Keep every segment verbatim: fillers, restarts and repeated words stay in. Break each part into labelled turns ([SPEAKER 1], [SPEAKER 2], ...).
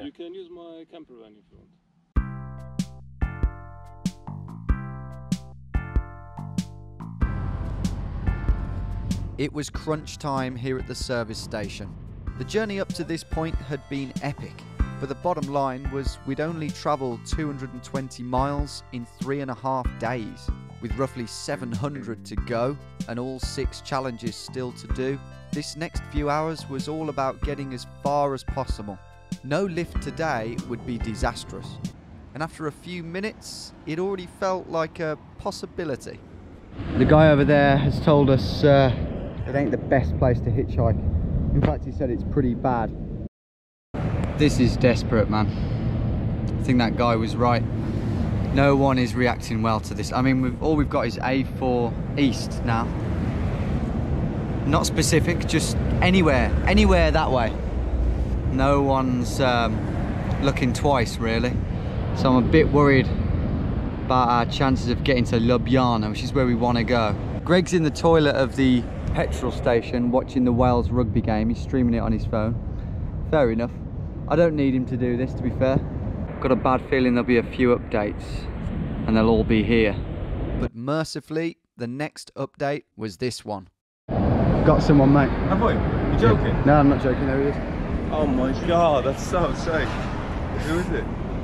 [SPEAKER 1] You can use my camper van if you want.
[SPEAKER 2] It was crunch time here at the service station. The journey up to this point had been epic, but the bottom line was we'd only travelled two hundred twenty miles in three and a half days, with roughly seven hundred to go and all six challenges still to do. This next few hours was all about getting as far as possible. No lift today would be disastrous, and after a few minutes, it already felt like a possibility. The guy over there has told us uh, it ain't the best place to hitchhike. In fact, he said it's pretty bad. This is desperate, man. I think that guy was right. No one is reacting well to this. I mean, we've, all we've got is A four East now. Not specific, just anywhere, anywhere that way. No one's um, looking twice, really. So I'm a bit worried about our chances of getting to Ljubljana, which is where we want to go. Greg's in the toilet of the petrol station watching the Wales rugby game. He's streaming it on his phone. Fair enough. I don't need him to do this, to be fair. Got a bad feeling there'll be a few updates and they'll all be here. But mercifully, the next update was this one. Got someone, mate.
[SPEAKER 1] Have we? You joking?
[SPEAKER 2] Yeah. No, I'm not joking. There he is.
[SPEAKER 1] Oh my god, that's so sick. Who is it?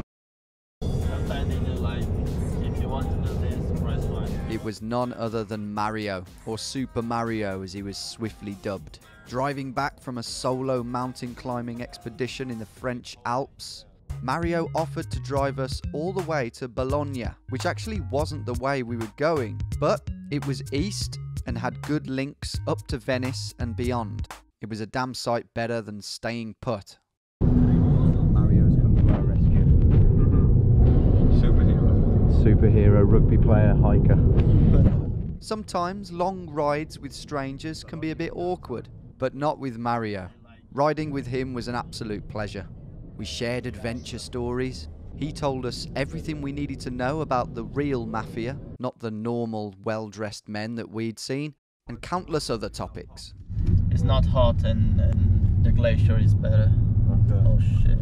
[SPEAKER 2] It was none other than Mario, or Super Mario as he was swiftly dubbed. Driving back from a solo mountain climbing expedition in the French Alps, Mario offered to drive us all the way to Bologna, which actually wasn't the way we were going, but it was east and had good links up to Venice and beyond. It was a damn sight better than staying put. Mario's come to our rescue.
[SPEAKER 1] Mm-hmm. Superhero.
[SPEAKER 2] Superhero, rugby player, hiker. Sometimes long rides with strangers can be a bit awkward, but not with Mario. Riding with him was an absolute pleasure. We shared adventure stories. He told us everything we needed to know about the real mafia, not the normal, well-dressed men that we'd seen, and countless other topics.
[SPEAKER 3] It's not hot and, and the glacier is better. Okay. Oh shit.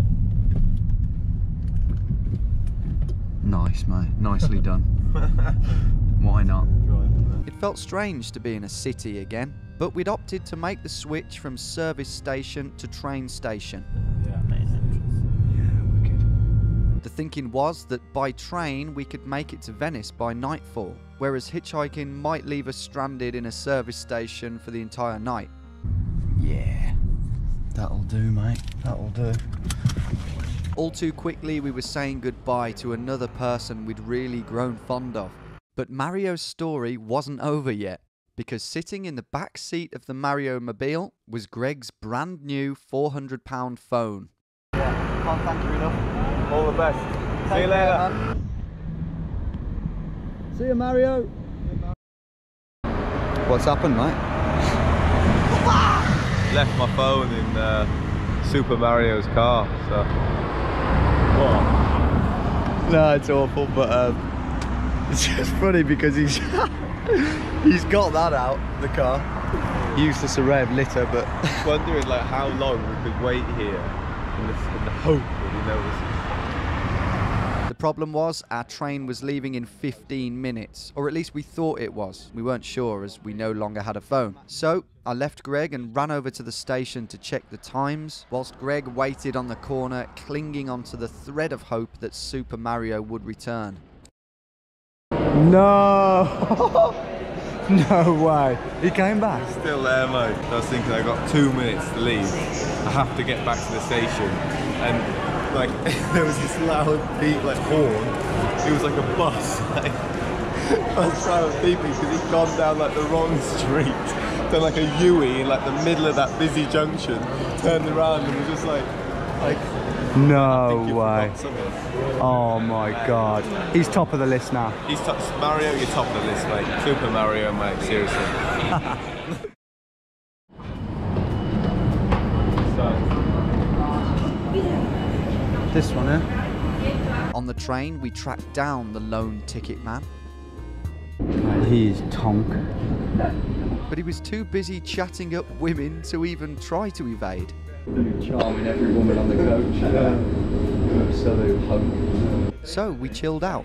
[SPEAKER 2] Nice, mate. Nicely done. Why not? It felt strange to be in a city again, but we'd opted to make the switch from service station to train station.
[SPEAKER 3] Yeah, main entrance.
[SPEAKER 2] Yeah, wicked. The thinking was that by train we could make it to Venice by nightfall, whereas hitchhiking might leave us stranded in a service station for the entire night. Yeah, that'll do, mate. That'll do. All too quickly we were saying goodbye to another person we'd really grown fond of. But Mario's story wasn't over yet, because sitting in the back seat of the Mario Mobile was Greg's brand new four hundred pound phone. Yeah, can't thank you enough.
[SPEAKER 1] All the best.
[SPEAKER 2] Take
[SPEAKER 1] See you later.
[SPEAKER 2] Care, man. See you, Mario. What's happened, mate?
[SPEAKER 1] Left my phone in uh, Super Mario's car, so... What?
[SPEAKER 2] No, it's awful, but um, it's just funny because he's he's got that out, the car. He used this array of litter, but...
[SPEAKER 1] Wondering like how long we could wait here in the, in the hope that he notices.
[SPEAKER 2] The problem was our train was leaving in fifteen minutes, or at least we thought it was. We weren't sure as we no longer had a phone. So I left Greg and ran over to the station to check the times, whilst Greg waited on the corner, clinging onto the thread of hope that Super Mario would return. No! No way. He came back?
[SPEAKER 1] He's still there, mate. I was thinking I got two minutes to leave. I have to get back to the station. And like, there was this loud beep, like horn. It was like a bus. Like, I was trying to beep because he'd gone down like the wrong street. Done like a U-E in like the middle of that busy junction. Turned around and was just like, like.
[SPEAKER 2] No way. Oh my god. He's top of the list now.
[SPEAKER 1] He's top. Mario, you're top of the list, mate. Super Mario, mate. Seriously.
[SPEAKER 2] This one, eh? On the train, we tracked down the lone ticket man. Right, he is tonk. But he was too busy chatting up women to even try to evade. Charming every woman on the coach. Yeah. Absolute hunk. So we chilled out.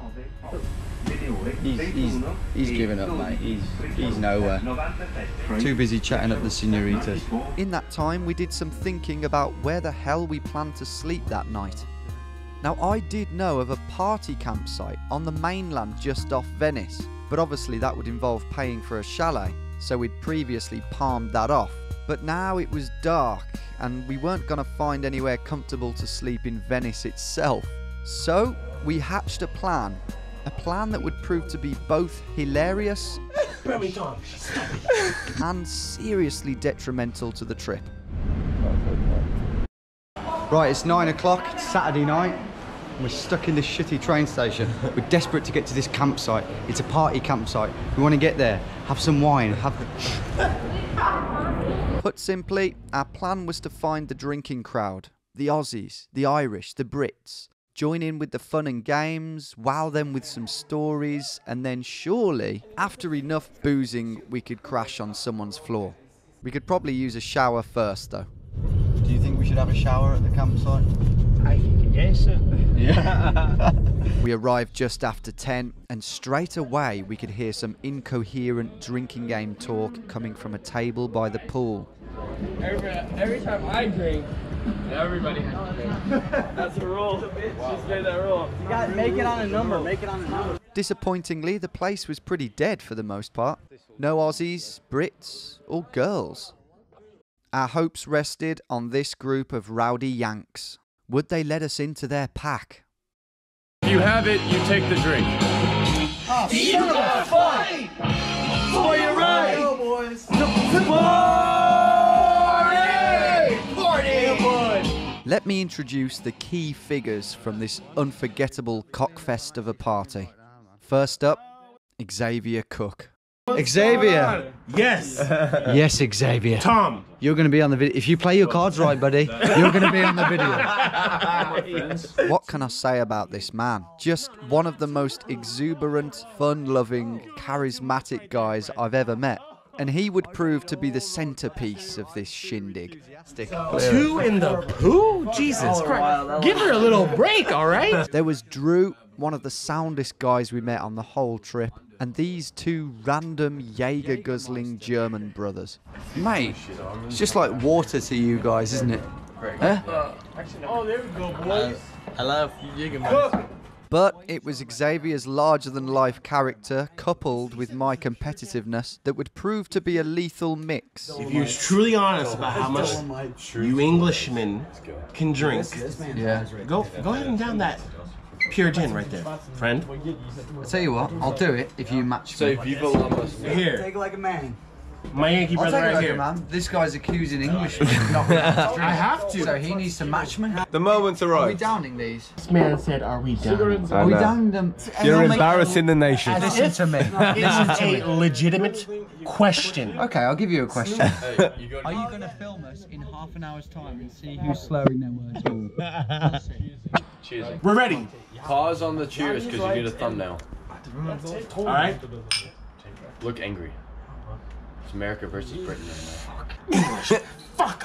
[SPEAKER 2] He's, he's, he's given up, mate. He's, he's nowhere. Too busy chatting up the senoritas. In that time, we did some thinking about where the hell we planned to sleep that night. Now, I did know of a party campsite on the mainland just off Venice, but obviously that would involve paying for a chalet, so we'd previously palmed that off. But now it was dark, and we weren't going to find anywhere comfortable to sleep in Venice itself. So, we hatched a plan. A plan that would prove to be both hilarious and seriously detrimental to the trip. Right, it's nine o'clock, it's Saturday night. We're stuck in this shitty train station. We're desperate to get to this campsite. It's a party campsite. We want to get there, have some wine, have... Put simply, our plan was to find the drinking crowd. The Aussies, the Irish, the Brits. Join in with the fun and games, wow them with some stories, and then surely, after enough boozing, we could crash on someone's floor. We could probably use a shower first, though. Do you think we should have a shower at the campsite?
[SPEAKER 4] I think yes.
[SPEAKER 2] Yeah. We arrived just after ten, and straight away we could hear some incoherent drinking game talk coming from a table by the pool.
[SPEAKER 4] Every, every time I drink, everybody has to drink. That's the rule. Wow. Just made that rule. You got make it on a number. Make it on a number.
[SPEAKER 2] Disappointingly, the place was pretty dead for the most part. No Aussies, Brits, or girls. Our hopes rested on this group of rowdy Yanks. Would they let us into their pack?
[SPEAKER 5] If you have it, you take the drink.
[SPEAKER 4] Oh, you got fight for your right. Go, boys. Party! Party!
[SPEAKER 2] Let me introduce the key figures from this unforgettable cockfest of a party. First up, Xavier Cook. Xavier!
[SPEAKER 5] Yes!
[SPEAKER 2] Yes, Xavier.
[SPEAKER 5] Tom!
[SPEAKER 2] You're going to be on the video. If you play your cards right, buddy, you're going to be on the video. What can I say about this man? Just one of the most exuberant, fun-loving, charismatic guys I've ever met. And he would prove to be the centerpiece of this shindig.
[SPEAKER 5] Two in the poo? Jesus Christ. Give her a little break, all right?
[SPEAKER 2] There was Drew, one of the soundest guys we met on the whole trip, and these two random Jaeger-guzzling German brothers. Mate, it's just like water to you guys, isn't it? Huh?
[SPEAKER 4] Oh, there we go, boys.
[SPEAKER 3] I love Jägermeister.
[SPEAKER 2] But it was Xavier's larger-than-life character, coupled with my competitiveness, that would prove to be a lethal mix.
[SPEAKER 5] If you're truly honest about how much you Englishmen can drink,
[SPEAKER 2] Yeah.
[SPEAKER 5] go go ahead and down that pure gin right there, friend.
[SPEAKER 2] I'll tell you what, I'll do it if you match me.
[SPEAKER 1] So if you belong us,
[SPEAKER 5] Here,
[SPEAKER 6] Take it like a man.
[SPEAKER 5] my Yankee
[SPEAKER 2] I'll
[SPEAKER 5] brother
[SPEAKER 2] take it
[SPEAKER 5] right
[SPEAKER 2] like a
[SPEAKER 5] here.
[SPEAKER 2] man. This guy's accusing Englishmen of not being able to drink.
[SPEAKER 5] I have to.
[SPEAKER 2] So he needs to match me.
[SPEAKER 1] the moment's
[SPEAKER 2] Are we
[SPEAKER 1] arrived.
[SPEAKER 2] downing these?
[SPEAKER 5] This man said, "Are we done?"
[SPEAKER 2] Are we
[SPEAKER 1] know.
[SPEAKER 2] downing them?
[SPEAKER 1] You're embarrassing the nation.
[SPEAKER 2] Listen to me.
[SPEAKER 5] This is a legitimate question.
[SPEAKER 2] Okay, I'll give you a question.
[SPEAKER 7] Are you going to film us in half an hour's time and see who's slurring their words?
[SPEAKER 1] Cheers.
[SPEAKER 5] We're ready.
[SPEAKER 8] Pause on the cheers because you need a thumbnail.
[SPEAKER 5] All right.
[SPEAKER 8] Look angry. It's America versus Britain right now.
[SPEAKER 5] Fuck.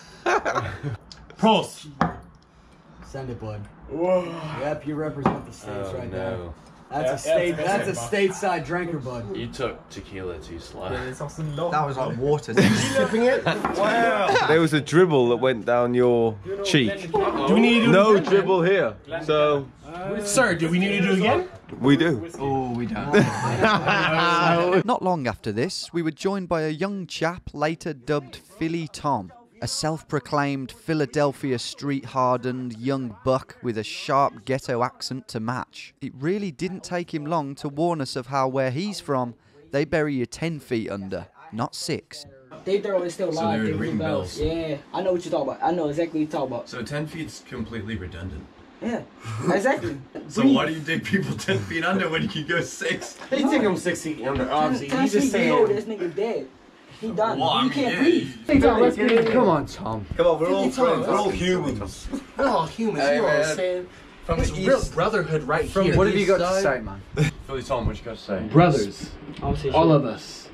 [SPEAKER 5] Prost.
[SPEAKER 6] Send it, bud. Yep, you represent the states
[SPEAKER 8] Oh
[SPEAKER 6] right now.
[SPEAKER 8] no.
[SPEAKER 6] That's a state. That's a stateside drinker, bud.
[SPEAKER 8] You took tequila too slow.
[SPEAKER 2] That was like water.
[SPEAKER 5] Sipping it.
[SPEAKER 1] Wow. There was a dribble that went down your cheek.
[SPEAKER 5] Do we need to do
[SPEAKER 1] No
[SPEAKER 5] it again?
[SPEAKER 1] dribble here. So
[SPEAKER 5] Sir, do we need to do it again?
[SPEAKER 1] we do.
[SPEAKER 2] Oh, we don't. Not long after this, we were joined by a young chap later dubbed Philly Tom. A self-proclaimed Philadelphia street-hardened young buck with a sharp ghetto accent to match. It really didn't take him long to warn us of how where he's from, they bury you ten feet under, not six.
[SPEAKER 9] They throw it still
[SPEAKER 8] So
[SPEAKER 9] live.
[SPEAKER 8] they
[SPEAKER 9] They
[SPEAKER 8] were
[SPEAKER 9] ring
[SPEAKER 8] ring
[SPEAKER 9] bells.
[SPEAKER 8] bells.
[SPEAKER 9] Yeah, I know what you're talking about. I know exactly what you're talking about.
[SPEAKER 8] So ten feet's completely redundant.
[SPEAKER 9] Yeah, exactly.
[SPEAKER 8] So why do you dig people ten feet under when you can go six?
[SPEAKER 5] They take him six feet under. Obviously,
[SPEAKER 9] Ten
[SPEAKER 5] he's just
[SPEAKER 9] feet, you know
[SPEAKER 5] saying.
[SPEAKER 9] this nigga dead. He done.
[SPEAKER 8] Well, I
[SPEAKER 9] you
[SPEAKER 8] mean,
[SPEAKER 9] can't
[SPEAKER 8] yeah.
[SPEAKER 9] breathe.
[SPEAKER 2] Come on, Tom.
[SPEAKER 1] Come on, we're all friends. We're all humans.
[SPEAKER 5] We're all humans.
[SPEAKER 8] Hey,
[SPEAKER 5] You know what I'm
[SPEAKER 8] man.
[SPEAKER 5] saying? From this real brotherhood right here.
[SPEAKER 2] What have you got to say, man?
[SPEAKER 8] Philly Tom, what you got to say?
[SPEAKER 7] Brothers, all of us,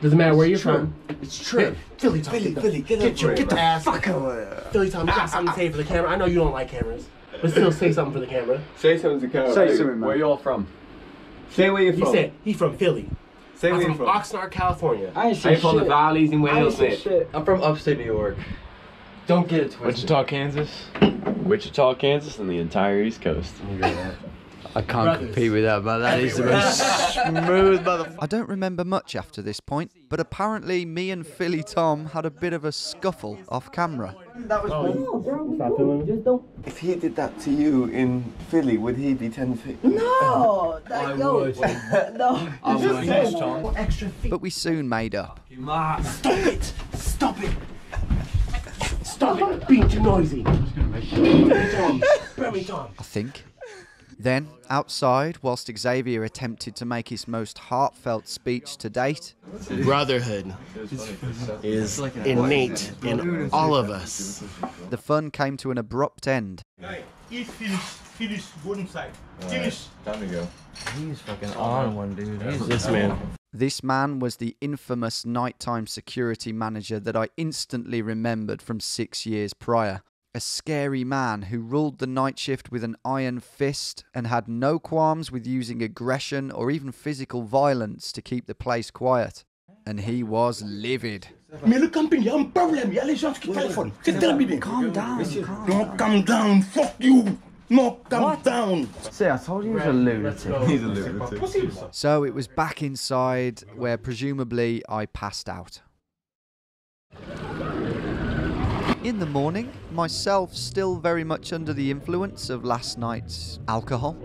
[SPEAKER 5] Doesn't matter where you're from.
[SPEAKER 6] It's true.
[SPEAKER 5] Philly Tom.
[SPEAKER 6] Philly, Philly, get
[SPEAKER 5] Get
[SPEAKER 6] up
[SPEAKER 5] your
[SPEAKER 6] for
[SPEAKER 5] get
[SPEAKER 6] it.
[SPEAKER 5] the ass. Fuck up. Philly Tom, you got something to say for the camera? I know you don't like cameras, but still say something for the camera.
[SPEAKER 1] Say something to camera.
[SPEAKER 6] Say something, man.
[SPEAKER 8] Where you all from?
[SPEAKER 1] Say where you're
[SPEAKER 5] He
[SPEAKER 1] from.
[SPEAKER 5] said he's from Philly.
[SPEAKER 1] Say
[SPEAKER 5] I'm
[SPEAKER 1] where
[SPEAKER 5] from
[SPEAKER 1] you're from.
[SPEAKER 5] Oxnard, California.
[SPEAKER 9] I ain't
[SPEAKER 8] I'm
[SPEAKER 9] say
[SPEAKER 8] from the
[SPEAKER 9] shit.
[SPEAKER 8] valleys in
[SPEAKER 9] I ain't
[SPEAKER 8] Wales,
[SPEAKER 9] say
[SPEAKER 8] mate.
[SPEAKER 9] shit.
[SPEAKER 8] I'm from upstate New York. Don't get it twisted.
[SPEAKER 10] Wichita, Kansas. Wichita, Kansas, and the entire East Coast.
[SPEAKER 6] I can't
[SPEAKER 5] Brothers.
[SPEAKER 6] compete with that, but that is the most smooth motherfucker.
[SPEAKER 2] I don't remember much after this point, but apparently me and Philly Tom had a bit of a scuffle off camera.
[SPEAKER 1] That was
[SPEAKER 5] Stop filming.
[SPEAKER 9] Just don't.
[SPEAKER 1] If he did that to you in Philly, would he be ten feet?
[SPEAKER 9] No, that
[SPEAKER 6] I
[SPEAKER 9] no,
[SPEAKER 6] would.
[SPEAKER 9] no.
[SPEAKER 6] I would.
[SPEAKER 5] What extra feet?
[SPEAKER 2] But we soon made up.
[SPEAKER 5] Stop it! Stop it! Stop it being too noisy. Tom, spare me, Tom.
[SPEAKER 2] I think. Then, outside, whilst Xavier attempted to make his most heartfelt speech to date,
[SPEAKER 5] Brotherhood is innate in all of us.
[SPEAKER 2] the fun came to an abrupt end.
[SPEAKER 11] Eat, finish, finish, go inside. Finish.
[SPEAKER 10] Time to go.
[SPEAKER 3] He's fucking on one, dude. He's
[SPEAKER 5] This man.
[SPEAKER 2] This man was the infamous nighttime security manager that I instantly remembered from six years prior. A scary man who ruled the night shift with an iron fist and had no qualms with using aggression or even physical violence to keep the place quiet. And he was livid.
[SPEAKER 11] Mais le camping, y'a un problème. Y'a les gens qui téléphonent. C'est très bien. Calm down. No, calm down. Fuck you. No, calm down.
[SPEAKER 3] See, I told you he was a lunatic.
[SPEAKER 1] He's a lunatic.
[SPEAKER 2] So it was back inside where presumably I passed out. In the morning, myself still very much under the influence of last night's alcohol.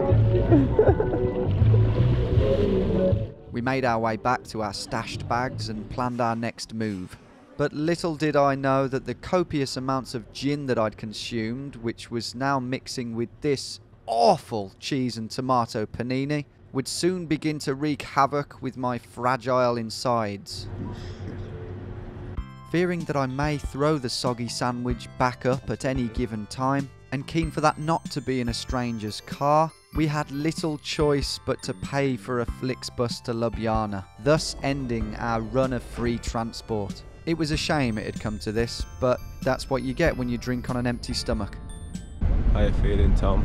[SPEAKER 2] We made our way back to our stashed bags and planned our next move. But little did I know that the copious amounts of gin that I'd consumed, which was now mixing with this awful cheese and tomato panini, would soon begin to wreak havoc with my fragile insides. Fearing that I may throw the soggy sandwich back up at any given time, and keen for that not to be in a stranger's car, we had little choice but to pay for a Flixbus to Ljubljana, thus ending our run of free transport. It was a shame it had come to this, but that's what you get when you drink on an empty stomach.
[SPEAKER 1] How you feeling, Tom?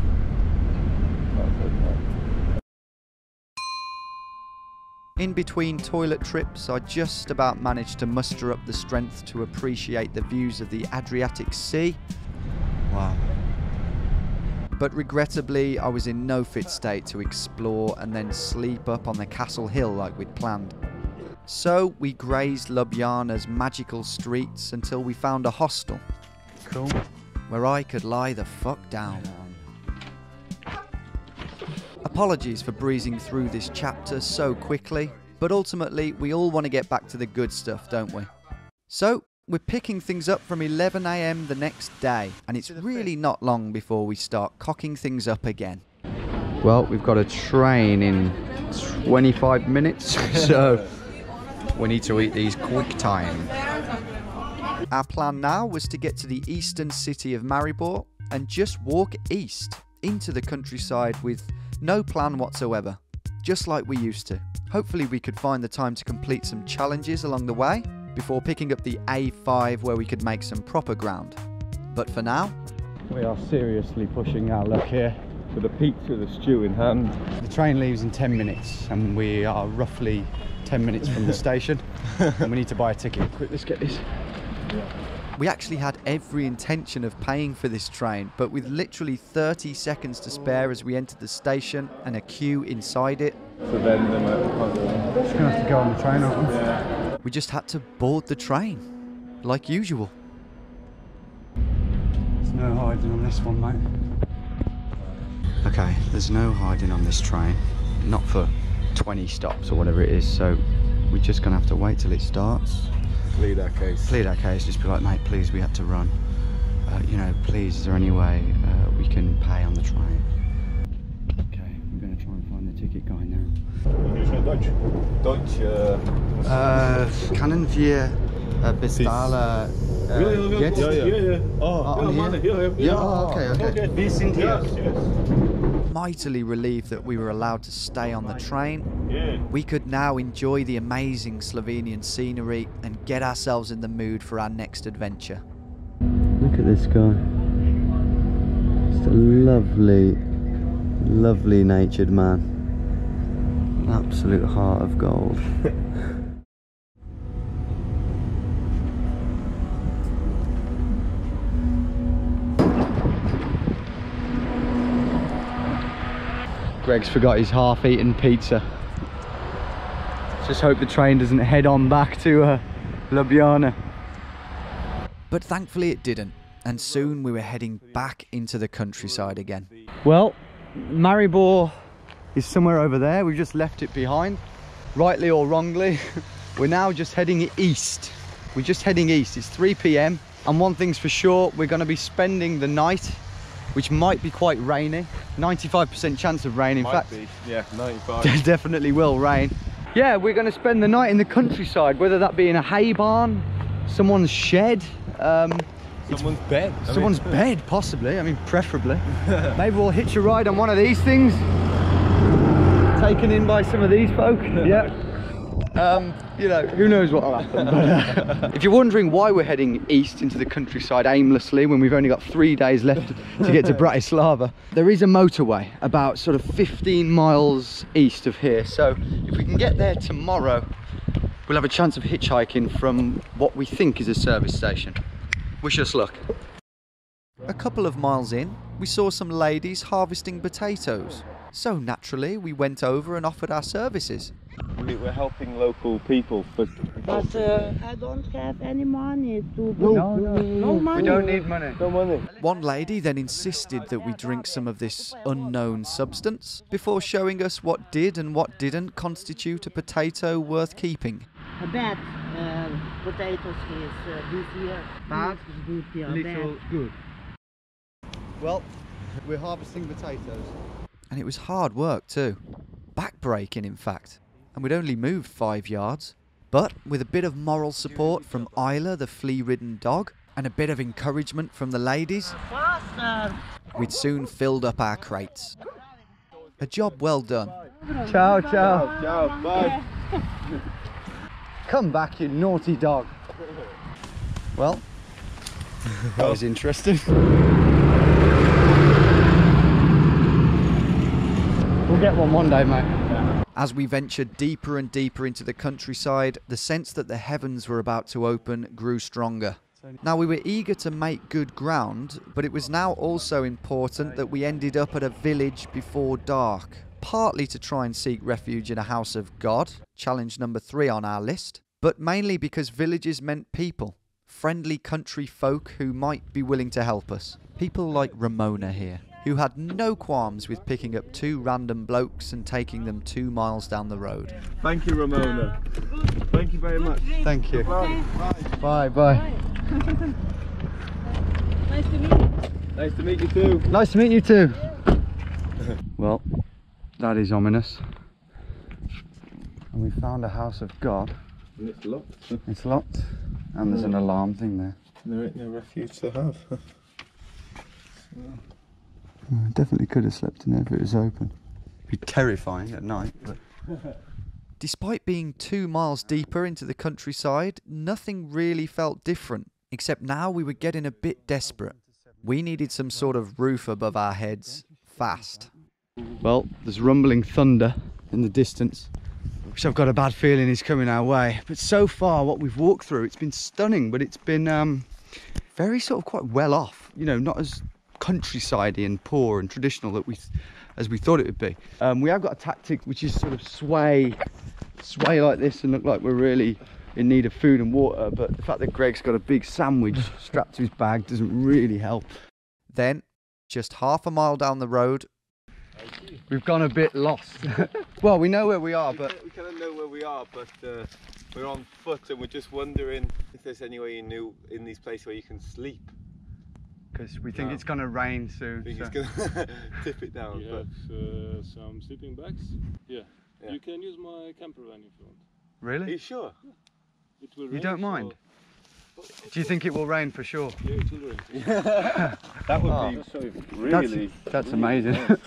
[SPEAKER 2] In between toilet trips, I just about managed to muster up the strength to appreciate the views of the Adriatic Sea. Wow. But regrettably, I was in no fit state to explore and then sleep up on the castle hill like we'd planned. So we grazed Ljubljana's magical streets until we found a hostel. Cool. Where I could lie the fuck down. Apologies for breezing through this chapter so quickly, but ultimately we all want to get back to the good stuff, don't we? So, we're picking things up from eleven a m the next day, and it's really not long before we start cocking things up again. Well, we've got a train in twenty-five minutes, so we need to eat these quick time. Our plan now was to get to the eastern city of Maribor and just walk east into the countryside with no plan whatsoever, just like we used to. Hopefully we could find the time to complete some challenges along the way before picking up the A five where we could make some proper ground. But for now,
[SPEAKER 12] we are seriously pushing our luck here.
[SPEAKER 1] With a pizza with a stew in hand.
[SPEAKER 12] The train leaves in ten minutes and we are roughly ten minutes from the station and we need to buy a ticket. Quick, let's get this.
[SPEAKER 2] we actually had every intention of paying for this train, but with literally thirty seconds to spare as we entered the station and a queue inside it.
[SPEAKER 1] So then they might be
[SPEAKER 12] just gonna have to go on the train, aren't we?
[SPEAKER 1] Yeah.
[SPEAKER 2] We just had to board the train, like usual.
[SPEAKER 12] There's no hiding on this one, mate.
[SPEAKER 2] Okay, there's no hiding on this train. Not for twenty stops or whatever it is, so we're just gonna have to wait till it starts.
[SPEAKER 1] Plead our case.
[SPEAKER 2] Plead our case, just be like, mate, please, we had to run. Uh, you know, please, is there any way uh, we can pay on the train? Okay, I'm gonna try and find the ticket guy now.
[SPEAKER 1] Dutch. Dutch. Uh,
[SPEAKER 2] uh, Können wir uh, bestellen? Uh,
[SPEAKER 1] ja, ja,
[SPEAKER 2] jetzt?
[SPEAKER 1] Ja, ja, ja.
[SPEAKER 2] Oh,
[SPEAKER 1] ja,
[SPEAKER 2] on
[SPEAKER 1] Mann,
[SPEAKER 2] here?
[SPEAKER 1] ja, ja.
[SPEAKER 2] Ja, oh, okay, okay.
[SPEAKER 1] Wir sind hier. Yes, yes.
[SPEAKER 2] mightily relieved that we were allowed to stay on the train. Yeah. We could now enjoy the amazing Slovenian scenery and get ourselves in the mood for our next adventure.
[SPEAKER 12] Look at this guy. Just a lovely, lovely natured man. An absolute heart of gold. Greg's forgot his half-eaten pizza. Just hope the train doesn't head on back to uh, Ljubljana.
[SPEAKER 2] But thankfully it didn't, and soon we were heading back into the countryside again.
[SPEAKER 12] Well, Maribor is somewhere over there. We've just left it behind, rightly or wrongly. We're now just heading east. We're just heading east. It's three p m and one thing's for sure, we're going to be spending the night, which might be quite rainy. ninety-five percent chance of rain, in
[SPEAKER 1] might
[SPEAKER 12] fact.
[SPEAKER 1] Be. Yeah, ninety-five.
[SPEAKER 12] Definitely will rain. Yeah, we're going to spend the night in the countryside, whether that be in a hay barn, someone's shed, um,
[SPEAKER 1] someone's bed.
[SPEAKER 12] Someone's I mean, bed, possibly. I mean, preferably. Maybe we'll hitch a ride on one of these things, taken in by some of these folk. Yeah. Um, you know, who knows what will happen. But, uh, if you're wondering why we're heading east into the countryside aimlessly when we've only got three days left to get to Bratislava, there is a motorway about sort of fifteen miles east of here. So if we can get there tomorrow, we'll have a chance of hitchhiking from what we think is a service station. Wish us luck.
[SPEAKER 2] A couple of miles in, we saw some ladies harvesting potatoes. So naturally, we went over and offered our services.
[SPEAKER 1] We're helping local people, but
[SPEAKER 9] But uh, I don't have any money to
[SPEAKER 12] No,
[SPEAKER 9] go.
[SPEAKER 12] no,
[SPEAKER 9] no money.
[SPEAKER 12] We don't need money.
[SPEAKER 1] no money.
[SPEAKER 2] One lady then insisted that we drink some of this unknown substance before showing us what did and what didn't constitute a potato worth keeping.
[SPEAKER 9] A bad uh, potatoes is uh, this year.
[SPEAKER 12] Bad?
[SPEAKER 9] Good, yeah,
[SPEAKER 12] Little
[SPEAKER 9] bad.
[SPEAKER 12] good. Well, we're harvesting potatoes.
[SPEAKER 2] And it was hard work too. Back-breaking, in fact. And we'd only moved five yards. But with a bit of moral support from Isla, the flea-ridden dog, and a bit of encouragement from the ladies,
[SPEAKER 9] Faster.
[SPEAKER 2] we'd soon filled up our crates. A job well done.
[SPEAKER 12] Ciao, ciao.
[SPEAKER 1] Ciao, bye.
[SPEAKER 12] Come back, you naughty dog. Well, that was interesting. We'll get one one day, mate.
[SPEAKER 2] As we ventured deeper and deeper into the countryside, the sense that the heavens were about to open grew stronger. Now, we were eager to make good ground, but it was now also important that we ended up at a village before dark, partly to try and seek refuge in a house of God, challenge number three on our list, but mainly because villages meant people, friendly country folk who might be willing to help us. People like Ramona here, who had no qualms with picking up two random blokes and taking them two miles down the road.
[SPEAKER 1] Thank you, Ramona. Thank you very much.
[SPEAKER 12] Thank you.
[SPEAKER 1] Bye.
[SPEAKER 12] Bye, bye.
[SPEAKER 9] Nice to meet you.
[SPEAKER 1] Nice to meet you too.
[SPEAKER 12] Nice to meet you too. Well, that is ominous. And we found a house of God.
[SPEAKER 1] And it's locked.
[SPEAKER 12] It's locked. And there's an alarm thing there.
[SPEAKER 1] There ain't no refuge to have.
[SPEAKER 12] I definitely could have slept in there if it was open. It'd be terrifying at night, but...
[SPEAKER 2] Despite being two miles deeper into the countryside, nothing really felt different, except now we were getting a bit desperate. We needed some sort of roof above our heads, fast.
[SPEAKER 12] Well, there's rumbling thunder in the distance, which I've got a bad feeling is coming our way. But so far, what we've walked through, it's been stunning, but it's been um, very sort of quite well off. You know, not as countryside-y and poor and traditional that we, as we thought it would be. Um, we have got a tactic which is sort of sway, sway like this and look like we're really in need of food and water, but the fact that Greg's got a big sandwich strapped to his bag doesn't really help.
[SPEAKER 2] Then, just half a mile down the road,
[SPEAKER 12] we've gone a bit lost. Well, we know where we are,
[SPEAKER 1] we
[SPEAKER 12] but...
[SPEAKER 1] Can, we kind of know where we are, but uh, we're on foot and we're just wondering if there's anywhere you knew in these places where you can sleep.
[SPEAKER 12] Because we think
[SPEAKER 1] no.
[SPEAKER 12] it's going to rain soon.
[SPEAKER 1] I think
[SPEAKER 12] so.
[SPEAKER 1] it's going to tip it down.
[SPEAKER 13] We
[SPEAKER 1] but...
[SPEAKER 13] have uh, some sleeping bags. Yeah.
[SPEAKER 1] yeah.
[SPEAKER 13] You can use my camper van if you want.
[SPEAKER 12] Really?
[SPEAKER 1] Are you sure?
[SPEAKER 13] Yeah. It will
[SPEAKER 12] you
[SPEAKER 13] rain,
[SPEAKER 12] don't mind?
[SPEAKER 13] So...
[SPEAKER 12] Do you think it will rain for sure?
[SPEAKER 13] Yeah, it will rain.
[SPEAKER 1] That would
[SPEAKER 12] oh,
[SPEAKER 1] be really...
[SPEAKER 12] That's, that's amazing.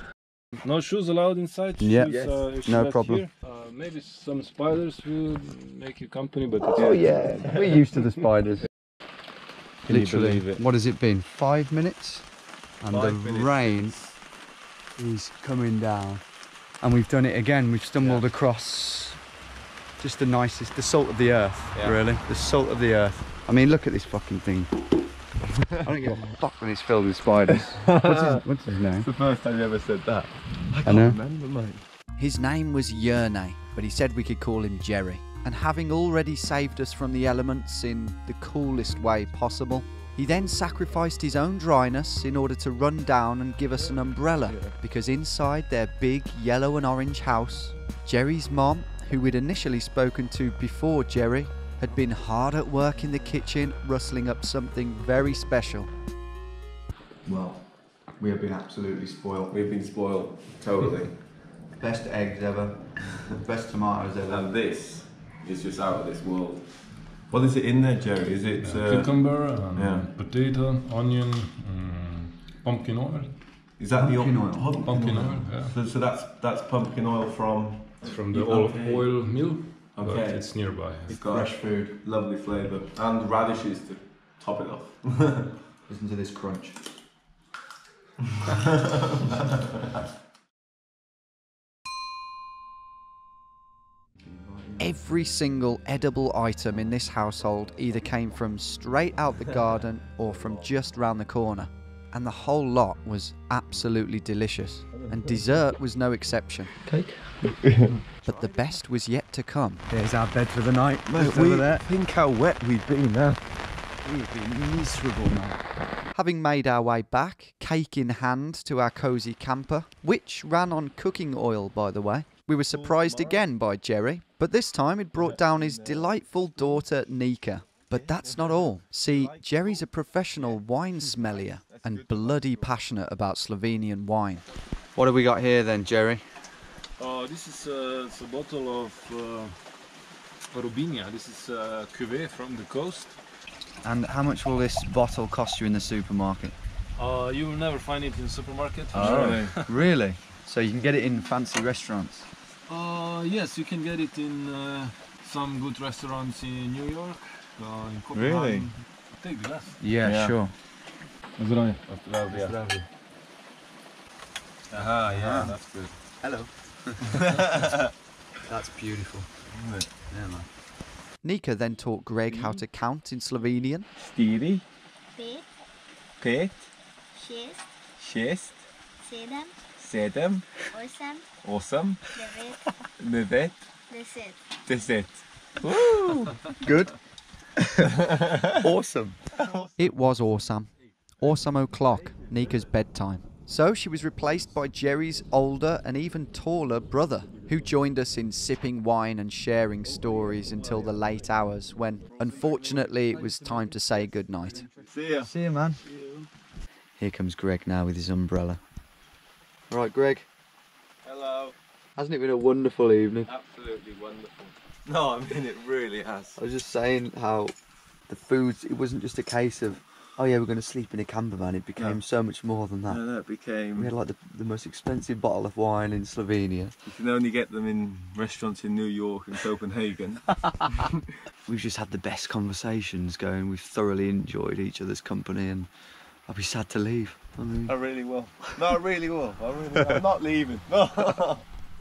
[SPEAKER 13] No shoes allowed inside.
[SPEAKER 12] Yeah,
[SPEAKER 13] shoes,
[SPEAKER 12] yes.
[SPEAKER 13] uh, if
[SPEAKER 12] No
[SPEAKER 13] left
[SPEAKER 12] problem.
[SPEAKER 13] Here. Uh, maybe some spiders will make you company, but it's
[SPEAKER 12] Oh yeah, we're used to the spiders.
[SPEAKER 13] Can you
[SPEAKER 12] Literally,
[SPEAKER 13] believe it?
[SPEAKER 12] what has it been? Five minutes? And
[SPEAKER 1] Five
[SPEAKER 12] the
[SPEAKER 1] minutes.
[SPEAKER 12] rain is coming down. And we've done it again. We've stumbled yeah. across just the nicest, the salt of the earth, yeah. really. The salt of the earth. I mean, look at this fucking thing. I don't give a fuck when it's filled with spiders. What's his, what's his name?
[SPEAKER 1] It's the first time you ever said that. I can't
[SPEAKER 12] I know.
[SPEAKER 1] remember, mate.
[SPEAKER 2] His name was Yerne, but he said we could call him Jerry. And having already saved us from the elements in the coolest way possible, he then sacrificed his own dryness in order to run down and give us an umbrella, because inside their big yellow and orange house, Jerry's mom, who we'd initially spoken to before Jerry, had been hard at work in the kitchen rustling up something very special.
[SPEAKER 12] Well, we have been absolutely spoiled.
[SPEAKER 1] We've been spoiled, totally.
[SPEAKER 12] Best eggs ever, the best tomatoes ever.
[SPEAKER 1] And this is just out of this world. What is it in there, Jerry? Is it
[SPEAKER 13] yeah,
[SPEAKER 1] uh,
[SPEAKER 13] cucumber, and
[SPEAKER 1] yeah.
[SPEAKER 13] potato, onion, um, pumpkin oil.
[SPEAKER 1] Is that
[SPEAKER 12] pumpkin
[SPEAKER 1] the
[SPEAKER 12] oil?
[SPEAKER 13] Pumpkin, pumpkin oil, yeah.
[SPEAKER 1] So, so that's that's pumpkin oil from
[SPEAKER 13] from the olive okay. oil mill.
[SPEAKER 1] Okay,
[SPEAKER 13] but it's nearby.
[SPEAKER 1] It's got
[SPEAKER 12] fresh food,
[SPEAKER 1] lovely flavour, and radishes to top it off.
[SPEAKER 12] Listen to this crunch.
[SPEAKER 2] Every single edible item in this household either came from straight out the garden or from just round the corner. And the whole lot was absolutely delicious. And dessert was no exception.
[SPEAKER 12] Cake.
[SPEAKER 2] But the best was yet to come.
[SPEAKER 12] There's our bed for the night.
[SPEAKER 1] Mate,
[SPEAKER 12] Just
[SPEAKER 1] we
[SPEAKER 12] over there.
[SPEAKER 1] think how wet we've been now.
[SPEAKER 12] We've been miserable now.
[SPEAKER 2] Having made our way back, cake in hand, to our cosy camper, which ran on cooking oil, by the way, we were surprised again by Jerry, but this time he'd brought down his delightful daughter, Nika. But that's not all. See, Jerry's a professional wine smellier and bloody passionate about Slovenian wine.
[SPEAKER 12] What have we got here then, Jerry?
[SPEAKER 13] Uh, this is uh, it's a bottle of uh, Robinia. This is uh, cuvée from the coast.
[SPEAKER 12] And how much will this bottle cost you in the supermarket?
[SPEAKER 13] Uh, you will never find it in the supermarket.
[SPEAKER 12] Oh, really? So you can get it in fancy restaurants?
[SPEAKER 13] Uh, yes, you can get it in uh, some good restaurants in New York, uh, in Copenhagen.
[SPEAKER 1] Really?
[SPEAKER 13] Take the glass.
[SPEAKER 12] Yeah, yeah. Sure.
[SPEAKER 13] Zdravie.
[SPEAKER 1] Zdravie. Aha, yeah, that's good.
[SPEAKER 12] Hello. That's beautiful. Yeah, man.
[SPEAKER 2] Nika then taught Greg how to count in Slovenian.
[SPEAKER 1] Štiri.
[SPEAKER 9] Pet,
[SPEAKER 1] Pet.
[SPEAKER 9] šest,
[SPEAKER 1] Šest.
[SPEAKER 9] sedem,
[SPEAKER 1] Sedem.
[SPEAKER 9] osem,
[SPEAKER 1] Osem.
[SPEAKER 9] devet,
[SPEAKER 1] Devet.
[SPEAKER 9] deset.
[SPEAKER 1] Deset.
[SPEAKER 12] Woo! Good. Awesome.
[SPEAKER 2] It was awesome. Awesome o'clock, Nika's bedtime. So she was replaced by Jerry's older and even taller brother, who joined us in sipping wine and sharing stories until the late hours, when, unfortunately, it was time to say goodnight.
[SPEAKER 1] See ya.
[SPEAKER 12] See you, man. Here comes Greg now with his umbrella. All right, Greg.
[SPEAKER 1] Hello.
[SPEAKER 12] Hasn't it been a wonderful evening?
[SPEAKER 1] Absolutely wonderful. No, I mean, it really has.
[SPEAKER 12] I was just saying how the food, it wasn't just a case of, oh yeah, we're going to sleep in a camper van. It became
[SPEAKER 1] No.
[SPEAKER 12] so much more than that.
[SPEAKER 1] No, no, it became...
[SPEAKER 12] We had like the, the most expensive bottle of wine in Slovenia.
[SPEAKER 1] You can only get them in restaurants in New York and Copenhagen.
[SPEAKER 12] We've just had the best conversations going. We've thoroughly enjoyed each other's company, and I'll be sad to leave. I mean,
[SPEAKER 1] I really will. No, I really will. I really will. I'm not leaving. No.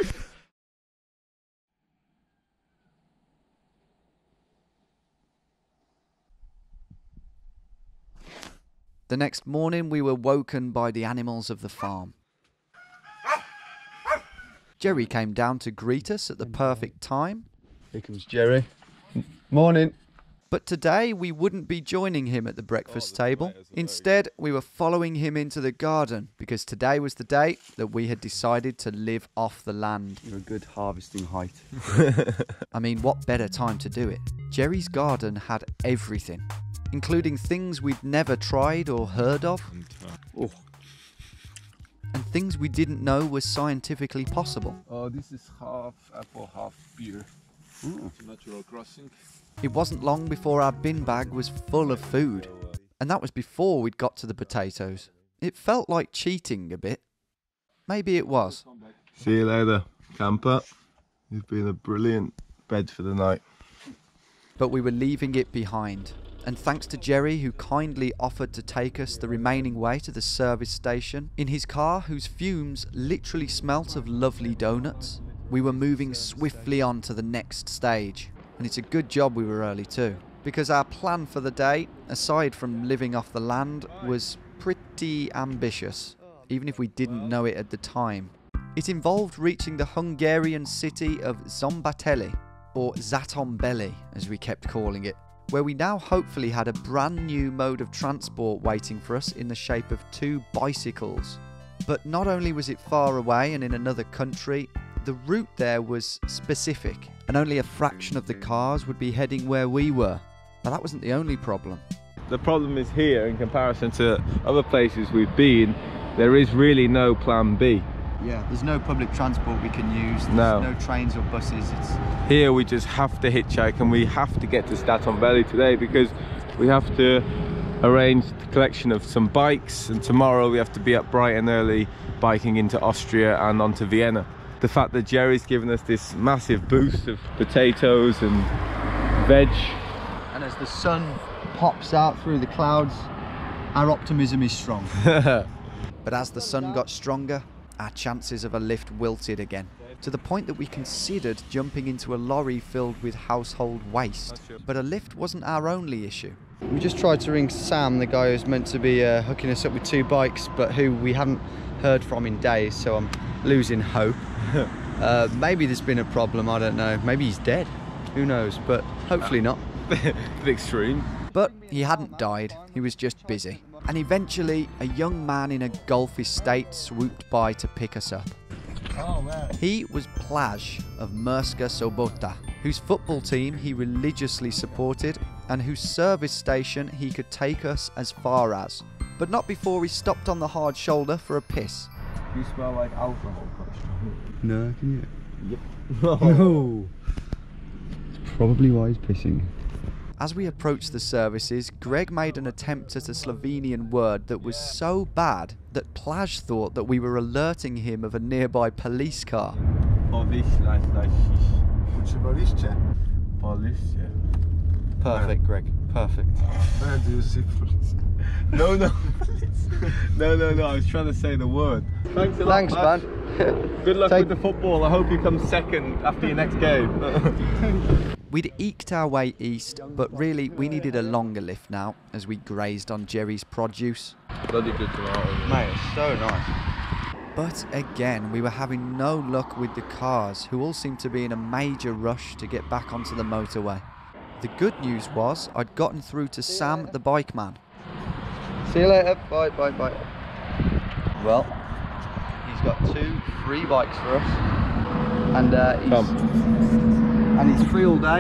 [SPEAKER 2] The next morning we were woken by the animals of the farm. Jerry came down to greet us at the perfect time.
[SPEAKER 12] Here comes Jerry. Morning.
[SPEAKER 2] But today we wouldn't be joining him at the breakfast table. Instead, we were following him into the garden, because today was the day that we had decided to live off the land.
[SPEAKER 12] You're a good harvesting height.
[SPEAKER 2] I mean, what better time to do it? Jerry's garden had everything, including things we'd never tried or heard of.
[SPEAKER 12] Oh.
[SPEAKER 2] And things we didn't know was scientifically possible.
[SPEAKER 13] Oh, this is half apple, half beer.
[SPEAKER 12] Ooh.
[SPEAKER 13] Natural crossing.
[SPEAKER 2] It wasn't long before our bin bag was full of food. And that was before we'd got to the potatoes. It felt like cheating a bit. maybe it was.
[SPEAKER 1] See you later, camper. You've been a brilliant bed for the night.
[SPEAKER 2] But we were leaving it behind. And thanks to Jerry, who kindly offered to take us the remaining way to the service station, in his car whose fumes literally smelt of lovely donuts, we were moving swiftly on to the next stage. And it's a good job we were early too, because our plan for the day, aside from living off the land, was pretty ambitious, even if we didn't know it at the time. It involved reaching the Hungarian city of Szombathely, or Zatombeli as we kept calling it, where we now hopefully had a brand new mode of transport waiting for us in the shape of two bicycles. But not only was it far away and in another country, the route there was specific, and only a fraction of the cars would be heading where we were. But that wasn't the only problem.
[SPEAKER 1] The problem is here, in comparison to other places we've been, there is really no plan B.
[SPEAKER 2] Yeah, there's no public transport we can use, there's
[SPEAKER 1] no.
[SPEAKER 2] no trains or buses. It's...
[SPEAKER 1] Here we just have to hitchhike, and we have to get to Zatombeli today because we have to arrange the collection of some bikes, and tomorrow we have to be up bright and early biking into Austria and onto Vienna. The fact that Jerry's given us this massive boost of potatoes and veg.
[SPEAKER 2] And as the sun pops out through the clouds, our optimism is strong. But as the sun got stronger, our chances of a lift wilted again, to the point that we considered jumping into a lorry filled with household waste. But a lift wasn't our only issue. We just tried to ring Sam, the guy who's meant to be uh, hooking us up with two bikes, but who we haven't heard from in days, so I'm losing hope. uh, maybe there's been a problem, I don't know. Maybe he's dead, who knows, but hopefully not.
[SPEAKER 1] Bit extreme.
[SPEAKER 2] But he hadn't died, he was just busy. And eventually, a young man in a Gulf estate swooped by to pick us up.
[SPEAKER 11] Oh, man.
[SPEAKER 2] He was Plaj of Murska Sobota, whose football team he religiously supported and whose service station he could take us as far as. But not before he stopped on the hard shoulder for a piss.
[SPEAKER 1] You smell like alcohol,
[SPEAKER 12] No, can you?
[SPEAKER 1] Yep.
[SPEAKER 12] No. It's probably why he's pissing.
[SPEAKER 2] As we approached the services, Greg made an attempt at a Slovenian word that was so bad that Plaj thought that we were alerting him of a nearby police car. Perfect, Greg. Perfect.
[SPEAKER 1] Where do you see police? No, no. no, no, no. I was trying to say the word. Thanks a lot,
[SPEAKER 2] Thanks, man.
[SPEAKER 1] Good luck
[SPEAKER 2] Take...
[SPEAKER 1] with the football. I hope you come second after your next game.
[SPEAKER 2] We'd eked our way east, but really we needed a longer lift now as we grazed on Jerry's produce.
[SPEAKER 1] Bloody good tomatoes.
[SPEAKER 12] Mate, it's so nice.
[SPEAKER 2] But again, we were having no luck with the cars, who all seemed to be in a major rush to get back onto the motorway. The good news was I'd gotten through to Sam, the bike man.
[SPEAKER 12] See you later. Bye, bye, bye. Well, he's got two free bikes for us, and uh, he's
[SPEAKER 1] Come.
[SPEAKER 12] and he's free all day.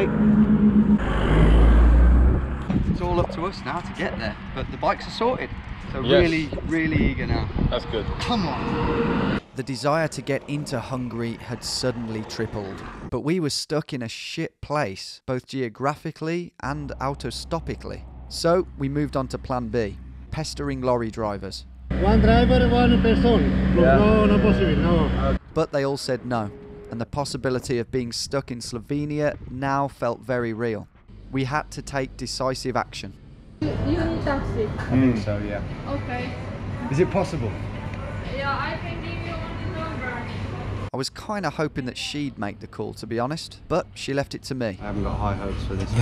[SPEAKER 12] It's all up to us now to get there, but the bikes are sorted. So
[SPEAKER 1] yes.
[SPEAKER 12] really, really eager now.
[SPEAKER 1] That's good.
[SPEAKER 12] Come on.
[SPEAKER 2] The desire to get into Hungary had suddenly tripled, but we were stuck in a shit place, both geographically and autostopically. So we moved on to plan B, pestering lorry drivers.
[SPEAKER 5] One driver, one person.
[SPEAKER 2] Yeah.
[SPEAKER 5] No, no possible, no.
[SPEAKER 2] But they all said no, and the possibility of being stuck in Slovenia now felt very real. We had to take decisive action.
[SPEAKER 14] You need taxi.
[SPEAKER 12] I think so, yeah.
[SPEAKER 14] Okay.
[SPEAKER 12] Is it possible?
[SPEAKER 14] Yeah, I can give you one number.
[SPEAKER 2] I was kind of hoping that she'd make the call, to be honest, but she left it to me.
[SPEAKER 12] I haven't got high hopes for this.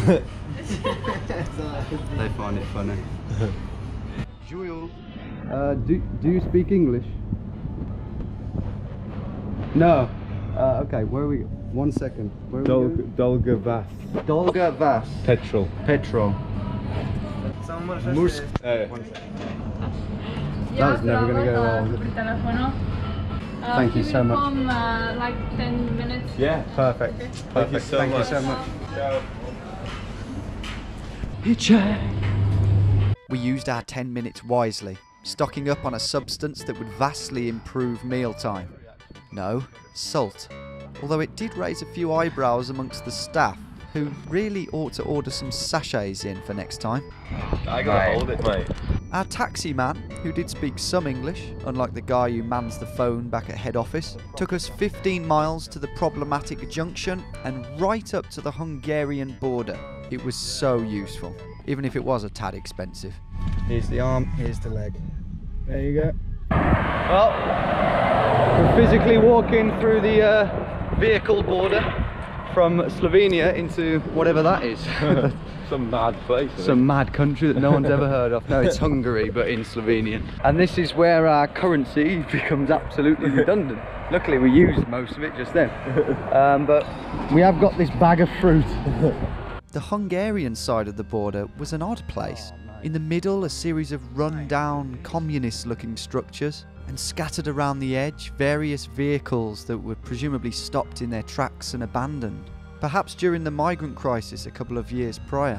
[SPEAKER 12] They find it funny. Jules. Uh, do, do you speak English? No. Uh, okay, where are we? One second. Where are
[SPEAKER 1] Dol
[SPEAKER 12] we going?
[SPEAKER 1] Dolga Vas.
[SPEAKER 12] Dolga Vas.
[SPEAKER 1] Petrol.
[SPEAKER 12] Petrol. Mursk.
[SPEAKER 1] Hey.
[SPEAKER 12] That was never going to go well.
[SPEAKER 14] Uh,
[SPEAKER 12] Thank you so much.
[SPEAKER 14] Come, uh, like ten minutes.
[SPEAKER 1] Yeah, perfect.
[SPEAKER 14] Okay.
[SPEAKER 1] Thank,
[SPEAKER 12] Perfect.
[SPEAKER 1] you so
[SPEAKER 12] Thank
[SPEAKER 1] much.
[SPEAKER 12] you so much.
[SPEAKER 1] Ciao.
[SPEAKER 2] Hitchhike. We used our ten minutes wisely, stocking up on a substance that would vastly improve mealtime. No, salt. Although it did raise a few eyebrows amongst the staff, who really ought to order some sachets in for next time.
[SPEAKER 1] I gotta hold it, mate.
[SPEAKER 2] Our taxi man, who did speak some English, unlike the guy who mans the phone back at head office, took us fifteen miles to the problematic junction and right up to the Hungarian border. It was so useful, even if it was a tad expensive.
[SPEAKER 12] Here's the arm, here's the leg. There you go. Well, we're physically walking through the uh, vehicle border from Slovenia into whatever that is.
[SPEAKER 10] Some mad place.
[SPEAKER 12] Some mad country that no one's ever heard of. No, it's Hungary, but in Slovenian. And this is where our currency becomes absolutely redundant. Luckily we used most of it just then. Um, but we have got this bag of fruit.
[SPEAKER 2] The Hungarian side of the border was an odd place. In the middle, a series of run-down, communist-looking structures, and scattered around the edge, various vehicles that were presumably stopped in their tracks and abandoned. Perhaps during the migrant crisis a couple of years prior.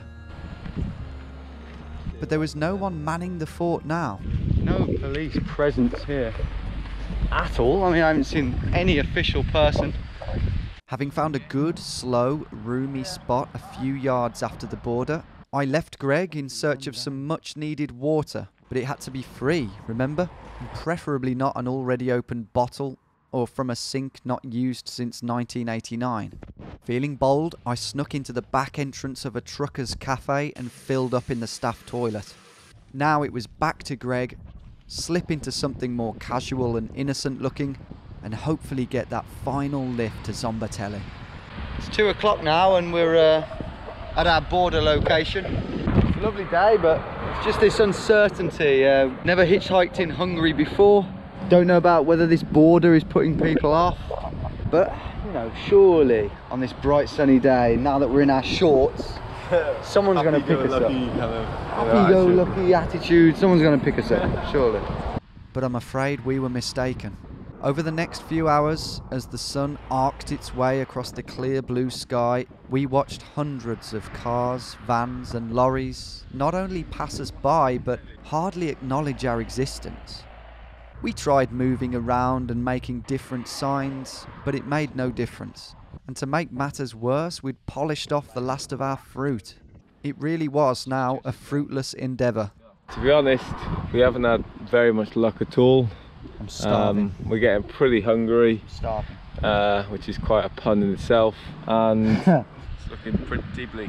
[SPEAKER 2] But there was no one manning the fort now.
[SPEAKER 12] No police presence here at all. I mean, I haven't seen any official person.
[SPEAKER 2] Having found a good, slow, roomy spot a few yards after the border, I left Greg in search of some much needed water, but it had to be free, remember? And preferably not an already opened bottle or from a sink not used since nineteen eighty-nine. Feeling bold, I snuck into the back entrance of a trucker's cafe and filled up in the staff toilet. Now it was back to Greg, slip into something more casual and innocent looking, and hopefully get that final lift to Zombatelli.
[SPEAKER 12] It's two o'clock now and we're uh, at our border location. It's a lovely day, but it's just this uncertainty. Uh, never hitchhiked in Hungary before. Don't know about whether this border is putting people off, but you know, surely on this bright sunny day, now that we're in our shorts, someone's going to pick us up.
[SPEAKER 1] Kind of
[SPEAKER 12] Happy-go-lucky attitude, someone's going to pick us up, surely.
[SPEAKER 2] But I'm afraid we were mistaken. Over the next few hours, as the sun arced its way across the clear blue sky, we watched hundreds of cars, vans and lorries not only pass us by, but hardly acknowledge our existence. We tried moving around and making different signs, but it made no difference. And to make matters worse, we'd polished off the last of our fruit. It really was now a fruitless endeavour.
[SPEAKER 10] To be honest, we haven't had very much luck at all.
[SPEAKER 2] I'm starving.
[SPEAKER 10] Um, we're getting pretty hungry,
[SPEAKER 2] starving.
[SPEAKER 10] Uh, which is quite a pun in itself, and it's looking pretty bleak.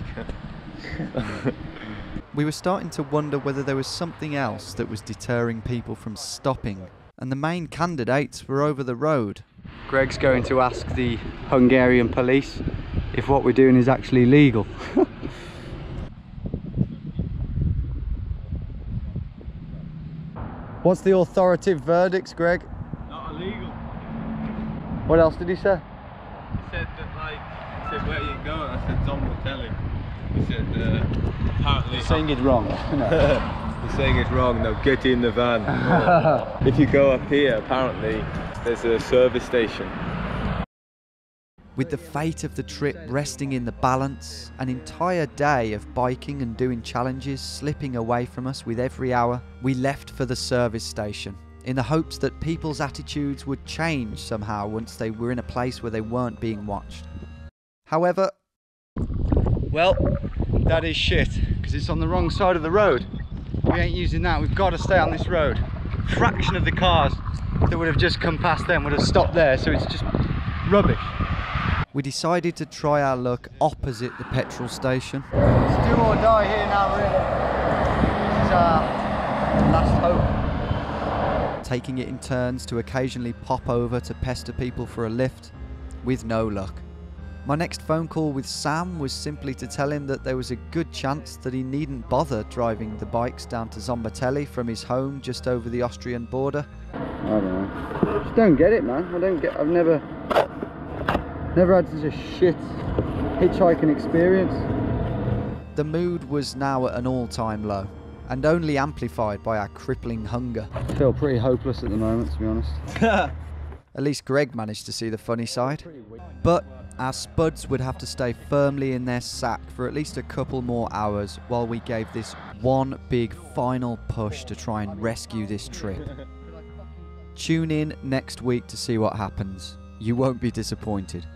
[SPEAKER 2] We were starting to wonder whether there was something else that was deterring people from stopping, and the main candidates were over the road.
[SPEAKER 12] Greg's going to ask the Hungarian police if what we're doing is actually legal. What's the authoritative verdicts, Greg?
[SPEAKER 1] Not illegal.
[SPEAKER 12] What else did he say?
[SPEAKER 1] He said that, like, he said, where are you going? I said, Zombatelli. He said, uh, apparently...
[SPEAKER 12] He's saying it's wrong. No.
[SPEAKER 1] He's saying it's wrong, no, get in the van.
[SPEAKER 10] If you go up here, apparently there's a service station.
[SPEAKER 2] With the fate of the trip resting in the balance, an entire day of biking and doing challenges slipping away from us with every hour, we left for the service station, in the hopes that people's attitudes would change somehow once they were in a place where they weren't being watched. However...
[SPEAKER 12] Well, that is shit, because it's on the wrong side of the road. We ain't using that, we've got to stay on this road. A fraction of the cars that would have just come past them would have stopped there, so it's just rubbish.
[SPEAKER 2] We decided to try our luck opposite the petrol station.
[SPEAKER 12] It's do or die here now, really. This is our last hope.
[SPEAKER 2] Taking it in turns to occasionally pop over to pester people for a lift, with no luck. My next phone call with Sam was simply to tell him that there was a good chance that he needn't bother driving the bikes down to Zombatelli from his home just over the Austrian border.
[SPEAKER 12] I don't know. Just don't get it, man. I don't get. I've never, never had such a shit hitchhiking experience.
[SPEAKER 2] The mood was now at an all-time low, and only amplified by our crippling hunger.
[SPEAKER 12] I feel pretty hopeless at the moment, to be honest.
[SPEAKER 2] At least Greg managed to see the funny side. But our spuds would have to stay firmly in their sack for at least a couple more hours while we gave this one big final push to try and rescue this trip. Tune in next week to see what happens. You won't be disappointed.